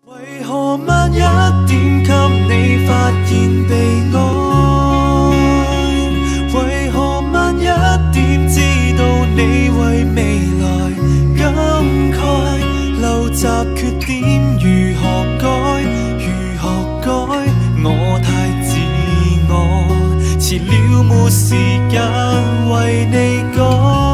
為何慢一點給你發現被愛？為何慢一點知道你為未來感慨？陋習缺點如何改？如何改？我太自我，遲了沒時間為你改。